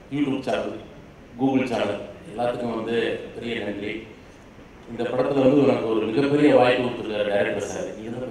YouTube channel, Google channel எல்லாத்துக்கும் வந்து பெரிய நன்றி. இந்த படத்தில் வந்து எனக்கு ஒரு மிகப்பெரிய வாய்ப்பு கொடுத்துருக்காரு டைரக்டர் சார். இதெல்லாம்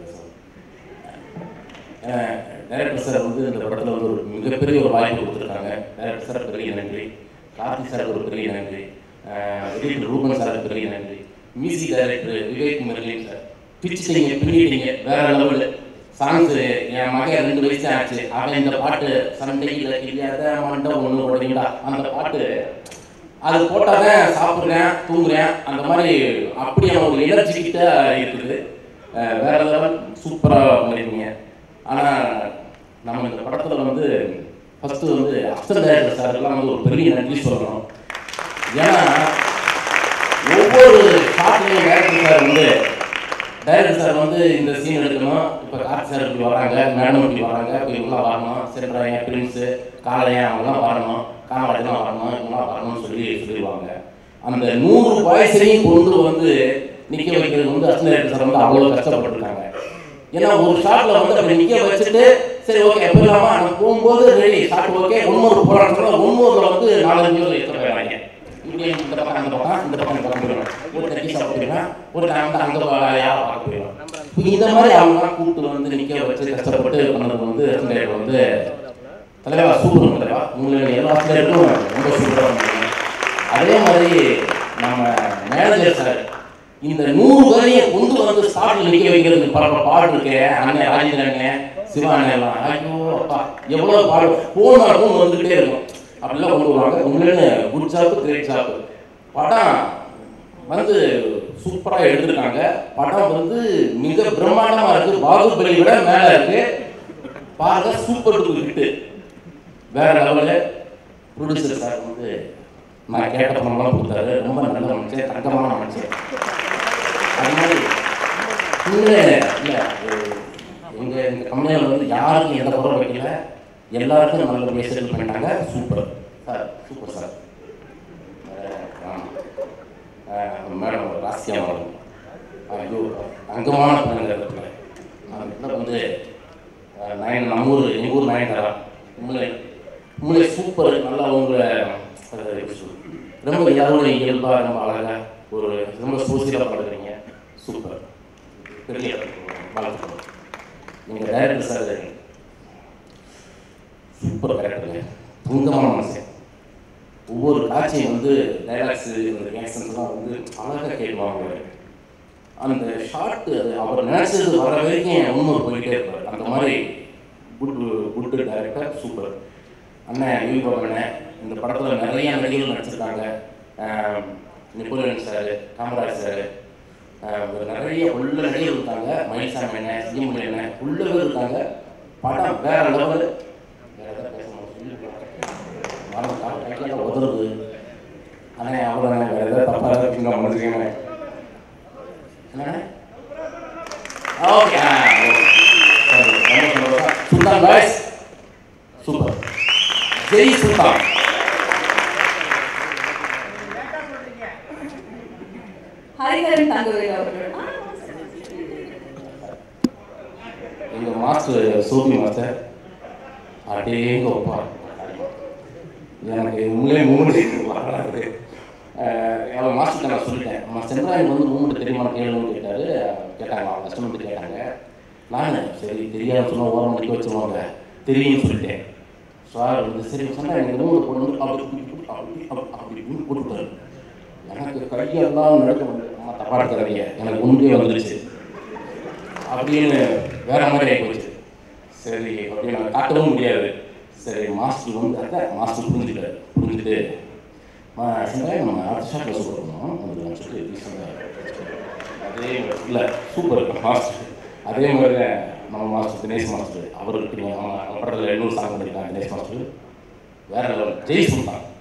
டைரக்டர் சார் வந்து இந்த படத்தில் வந்து ஒரு மிகப்பெரிய ஒரு வாய்ப்பு கொடுத்துருக்காங்க. டைரக்டர் சார் பெரிய நன்றி, கார்த்தி சார் ஒரு பெரிய நன்றி, எடிட்டர் ரூபன் சார் பெரிய நன்றி, music director Vivek Merlin sir. பிடிச்சிட்டீங்க, பின்னிட்டீங்க, வேற லெவலு. சாங்ஸு என் மகன் 2 வயசு ஆச்சு, அவன் இந்த பாட்டு சண்டையில் கிடையாத மண்டை ஒன்று போடுறீங்களா அந்த பாட்டு அது போட்டால் தான் சாப்பிட்றேன் தூங்குறேன் அந்த மாதிரி அப்படியே ஒரு எனர்ஜிக்கிட்ட இருக்குது. வேற லெவல் சூப்பராக பண்ணியிருக்கீங்க. ஆனால் நம்ம இந்த படத்தில் வந்து ஃபஸ்ட்டு வந்து அசிஸ்டன்ட் டைரக்டர் சாருக்கெல்லாம் வந்து ஒரு பெரிய நன்றி சொல்லணும். ஏன்னா ஒவ்வொரு ஷாட்லையும் டைரக்டர் சார் வந்து இந்த சீன் எடுக்கணும், இப்போ கார்த்தி சார் இப்படி வராங்க, மேடம் இப்படி வராங்க, இப்போ இவங்களாம் வரணும், சென்ட்ராயன் பிரின்ஸு காளையன் அவங்களாம் வரணும், காமராஜெலாம் வரணும், இவங்களாம் வரணும்னு சொல்லிடுவாங்க. அந்த 100 வயசுலையும் கொண்டு வந்து நிற்க வைக்கிறது வந்து அசிஸ்டன்ட் டைரக்டர் சார் வந்து அவ்வளோ கஷ்டப்பட்டுருக்காங்க. ஏன்னா ஒரு ஷாட்டில் வந்து அப்படி நிற்க வச்சுட்டு சரி ஓகே எப்போ இல்லாமல் அங்கே போகும்போது ரெடி ஷாட் ஓகே ஒன்னொரு போராட்டத்தில் ஒன்னொருல வந்து 4-5 பேர் எடுத்து போயிடுறாங்க. இப்படி இந்த பக்கம் அந்த பக்கம் இந்த பக்கம் இந்த பக்கம் போயிடுவேன், ஒரு தட்டி சாப்பிடுவேன், ஒரு டைம் வந்து அங்கே யாரும் பார்க்க போயிடுவேன். இந்த மாதிரி அவங்களாம் கூப்பிட்டு வந்து நிற்க வச்சு கஷ்டப்பட்டு பண்ணது வந்து அசிஸ்டன்ட் வந்து தலைவா சூப்பர் தலைவா, உங்களுக்கு எல்லா ஆசிரியருக்கும் ரொம்ப சூப்பராக பண்ணுங்க. அதே மாதிரி நம்ம மேனேஜர் சார் இந்த 100 பேரையும் கொண்டு வந்து ஸ்பாட்டில் நிற்க வைக்கிறது பாடு இருக்கு. அண்ணன் ராஜேந்திரங்க சிவா அண்ணெல்லாம் ஐயோ அப்பா எவ்வளோ பாடு போனாலும் வந்துக்கிட்டே இருக்கும். அப்படிலாம் கொண்டு வருவாங்க. உண்மையிலே குட் ஜாப், கிரேட் ஜாப். படம் வந்து சூப்பராக எடுத்துருக்காங்க. படம் வந்து மிக பிரம்மாண்டமாக இருக்குது, பாகுபலி விட மேலே இருக்குது. பாருங்க சூப்பர் டூப்பர் ஹிட்டு, வேற லெவலு. ப்ரொடியூசர் சார் வந்து நான் கேட்ட பணம்லாம் கொடுத்தாரு, ரொம்ப நல்ல மனுஷன், தங்கமான மனுஷன். அது மாதிரி இல்லை எங்கள் கம்பெனியில் வந்து யாருக்கும் எந்த குறை வைக்கல, எல்லாருக்கும் நல்லபடியாக செட்டில் பண்ணிட்டாங்க. Super sir, super sir. Madam Rasiya madam ஐயோ தங்கமான பிள்ளைங்க இடத்துல அந்த இடத்துல வந்து நம்ம ஊர் எங்கள் ஊர் நயன்தாரா உண்மையிலே சூப்பர். நல்லா உங்களை ரொம்ப எல்லாரோட இயல்பாக ரொம்ப அழகாக ஒரு ரொம்ப சோசியலாக படுறீங்க. சூப்பர், பெரிய வளர்த்து. நீங்கள் டைரக்டர் சார் சூப்பர் டைரக்டருங்க, தங்கமான மனுஷன். ஒவ்வொரு காட்சியும் வந்து டைலாக்ஸு இந்த ரியாக்ஷன்ஸ்லாம் வந்து அழகாக கேட்குவாங்க. அந்த ஷார்ட்டு அவர் நினச்சது வர வரைக்கும் முன்னூறு போயிட்டே இருப்பார். அந்த மாதிரி குட் டைரக்டர், சூப்பர். அண்ணன் யூ அண்ணன் இந்த படத்தில் நிறைய நடிகர்கள் நடிச்சிருக்காங்க. நெப்போலியன் சார், காமராஜ் சார், நிறைய உள்ள நடிகர்கள் இருக்காங்க. மயில்சாமி என்ன, சிஎம் என்ன உள்ள பேர் இருக்காங்க. படம் வேற லெவல். வேற எதாவது பேசணும் உதவுது. ஆனால் அவ்வளோ வேறு ஏதாவது தப்பாக இருக்குங்க மனுஷங்க. Okay Sultan boys super. Jai Sultan. Hariharan Thangavel அவர்கள் எங்கள் மாஸ்டர் சோபி மாஸ்டர் அடேங்க ஒப்பா எனக்கு உங்களே மூமெண்ட் வராது. அவன் மாஸ்டர் நான் சொல்லிட்டேன், நம்ம சென்ட்ராயன் வந்து மூமெண்ட் தெரியுமான்னு கேளுன்னு கேட்டாங்க. அவங்க கஸ்டமர் கேட்டாங்க. நான் சரி தெரியாதுன்னு சொன்னால் ஓரம் மணிக்கு வச்சுருவாங்க, தெரியும்னு சொல்லிட்டேன். சார் வந்து சரி சொன்னால் எனக்கு மூமெண்ட் போட்டு அப்படி போட்டுட்டாரு. எனக்கு கையெல்லாம் நடக்க வந்து அம்மா தப்பாக இருக்கிறீங்க, எனக்கு ஒன்றே வந்துருச்சு அப்படின்னு வேற மாதிரி ஆகிப்போச்சு. சரி அப்படின்னு நான் காட்டவும் முடியாது. சரி மாஸ்டர் வந்து அதான் மாஸ்டர் புரிஞ்சுட்டு சென்றாய் நம்ம அடுத்த ஷாட்டில் சொல்லணும் அப்படின்னு சொல்லி அதே இல்லை சூப்பர் மாஸ்டர். அதே மாதிரி நம்ம மாஸ்டர் தினேஷ் மாஸ்டர் அவருக்கு படத்தில் 200 சாங் பண்ணியிருக்காங்க. தினேஷ் மாஸ்டர் வேற லெவல். ஜெய் சுல்தான்